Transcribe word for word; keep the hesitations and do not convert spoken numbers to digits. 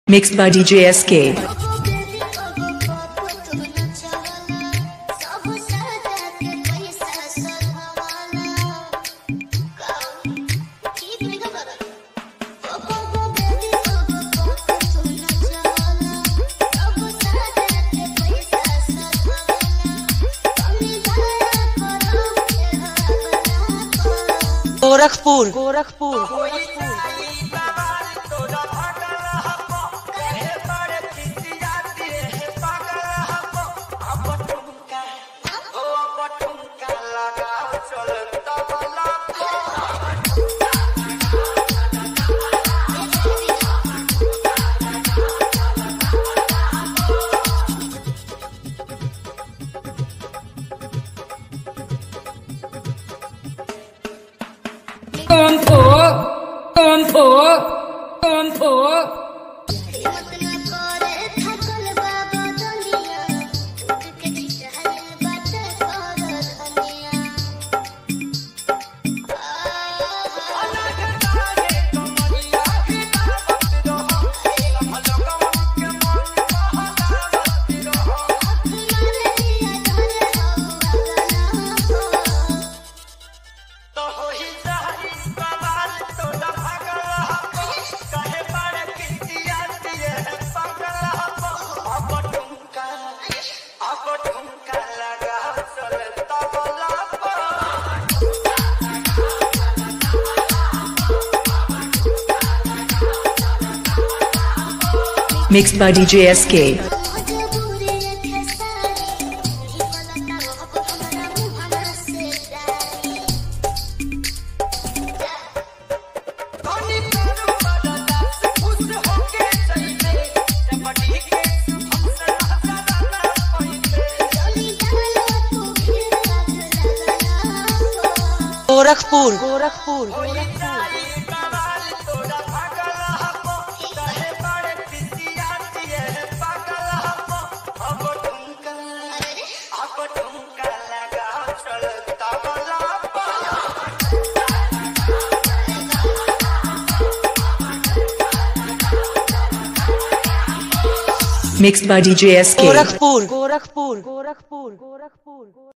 Mixed by D J S K. Gorakhpur Gorakhpur Gorakhpur Con thổ, con thổ, con thổ. Mixed by D J S K. Gorakhpur Gorakhpur Gorakhpur Mixed by D J S K. Gorakhpur Gorakhpur Gorakhpur Gorakhpur